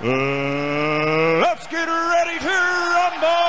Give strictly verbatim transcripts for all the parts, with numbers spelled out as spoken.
Uh, let's get ready to rumble!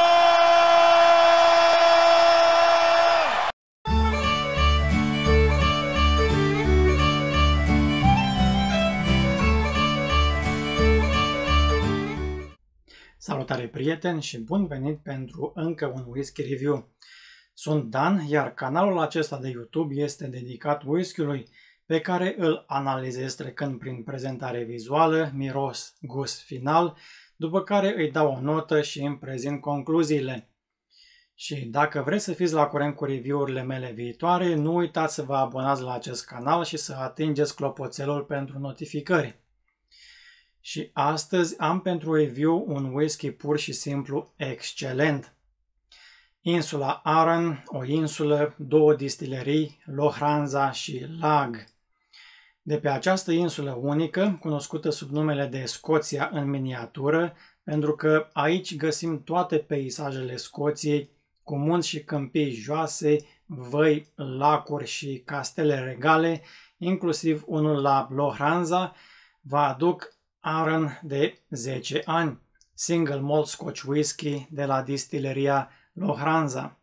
Salutare prieteni și bun venit pentru încă un whisky review. Sunt Dan, iar canalul acesta de YouTube este dedicat whisky-ului pe care îl analizez trecând prin prezentare vizuală, miros, gust final, după care îi dau o notă și îmi prezint concluziile. Și dacă vreți să fiți la curent cu review-urile mele viitoare, nu uitați să vă abonați la acest canal și să atingeți clopoțelul pentru notificări. Și astăzi am pentru review un whisky pur și simplu excelent. Insula Arran, o insulă, două distilerii, Lochranza și Lag. De pe această insulă unică, cunoscută sub numele de Scoția în miniatură, pentru că aici găsim toate peisajele Scoției, cu munți și câmpii joase, văi, lacuri și castele regale, inclusiv unul la Lochranza, vă aduc Arran de zece ani, Single Malt Scotch Whisky de la distileria Lochranza.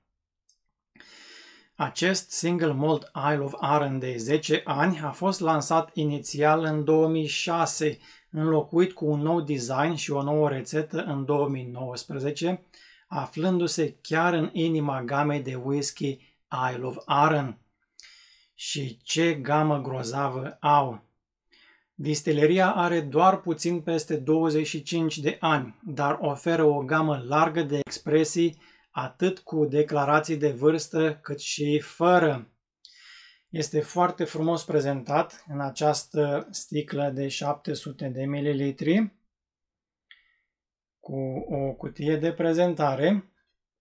Acest Single Malt Isle of Arran de zece ani a fost lansat inițial în două mii șase, înlocuit cu un nou design și o nouă rețetă în două mii nouăsprezece, aflându-se chiar în inima gamei de whisky Isle of Arran. Și ce gamă grozavă au! Distileria are doar puțin peste douăzeci și cinci de ani, dar oferă o gamă largă de expresii, atât cu declarații de vârstă, cât și fără. Este foarte frumos prezentat în această sticlă de șapte sute de mililitri, cu o cutie de prezentare.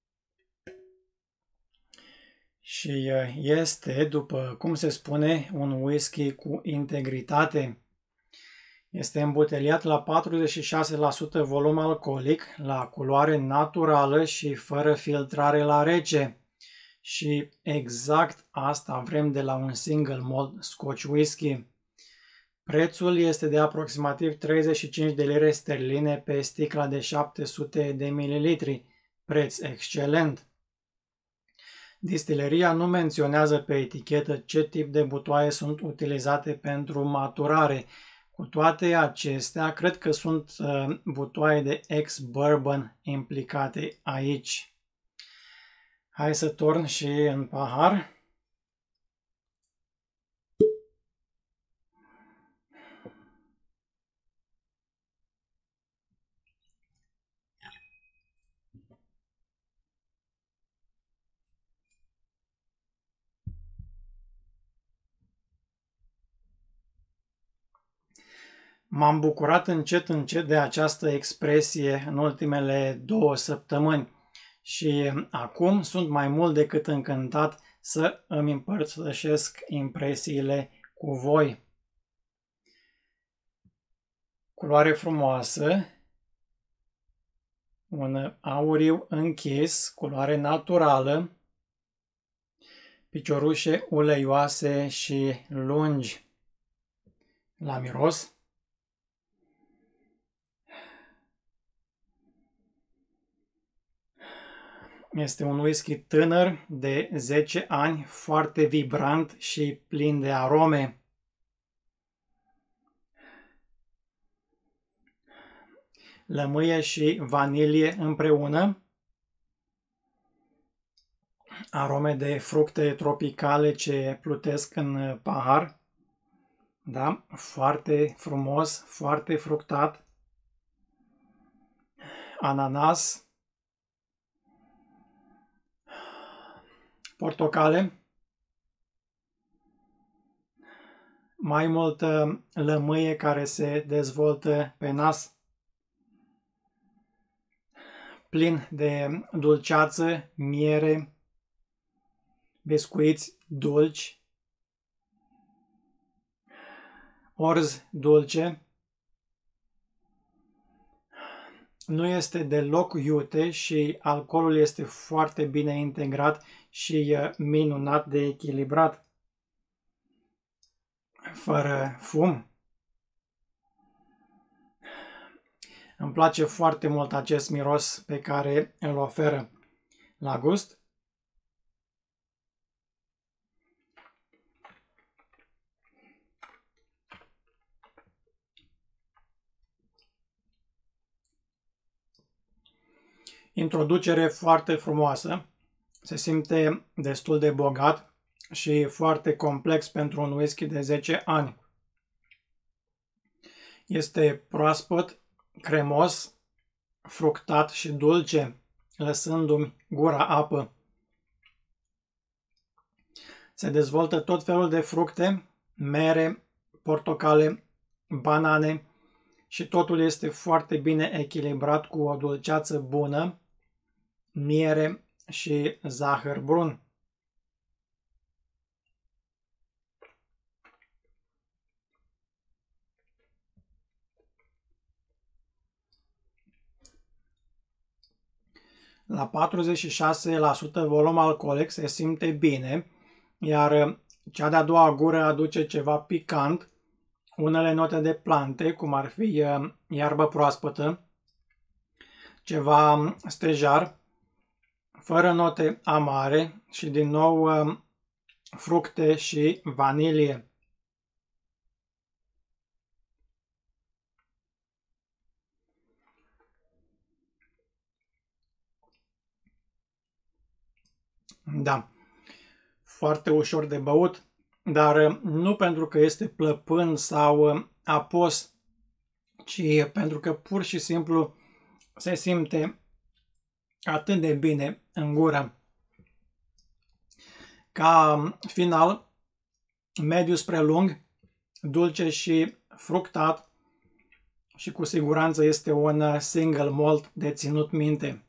Și este, după cum se spune, un whisky cu integritate. Este îmbuteliat la patruzeci și șase la sută volum alcoolic, la culoare naturală și fără filtrare la rece. Și exact asta vrem de la un single malt Scotch whisky. Prețul este de aproximativ treizeci și cinci de lire sterline pe sticla de șapte sute de mililitri, preț excelent. Distileria nu menționează pe etichetă ce tip de butoaie sunt utilizate pentru maturare. Cu toate acestea, cred că sunt uh, butoaie de ex-bourbon implicate aici. Hai să torn și în pahar. M-am bucurat încet încet de această expresie în ultimele două săptămâni și acum sunt mai mult decât încântat să îmi împărtășesc impresiile cu voi. Culoare frumoasă, un auriu închis, culoare naturală, piciorușe uleioase și lungi. La miros. Este un whisky tânăr de zece ani, foarte vibrant și plin de arome. Lămâie și vanilie împreună. Arome de fructe tropicale ce plutesc în pahar. Da, foarte frumos, foarte fructat. Ananas. Portocale, mai multă lămâie care se dezvoltă pe nas, plin de dulceață, miere, biscuiți dulci, orz dulce. Nu este deloc iute și alcoolul este foarte bine integrat și minunat de echilibrat. Fără fum. Îmi place foarte mult acest miros pe care îl oferă la gust. Introducere foarte frumoasă, se simte destul de bogat și foarte complex pentru un whisky de zece ani. Este proaspăt, cremos, fructat și dulce, lăsându-mi gura apă. Se dezvoltă tot felul de fructe, mere, portocale, banane și totul este foarte bine echilibrat cu o dulceață bună, miere și zahăr brun. La patruzeci și șase la sută volum alcoolic se simte bine, iar cea de-a doua gură aduce ceva picant, unele note de plante, cum ar fi iarbă proaspătă, ceva stejar, fără note amare și din nou fructe și vanilie. Da, foarte ușor de băut, dar nu pentru că este plăpân sau apos, ci pentru că pur și simplu se simte atât de bine în gură. Ca final, mediu spre lung, dulce și fructat și cu siguranță este un single malt de ținut minte.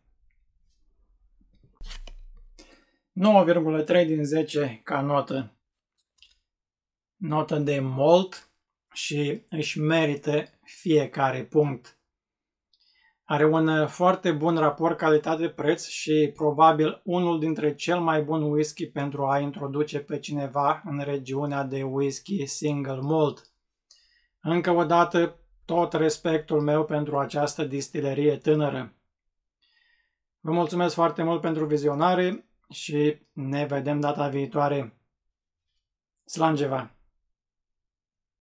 nouă virgulă trei din zece ca notă. Notă de malt și își merită fiecare punct. Are un foarte bun raport calitate-preț și probabil unul dintre cel mai bun whisky pentru a introduce pe cineva în regiunea de whisky single malt. Încă o dată, tot respectul meu pentru această distilerie tânără. Vă mulțumesc foarte mult pentru vizionare și ne vedem data viitoare. Slangeva!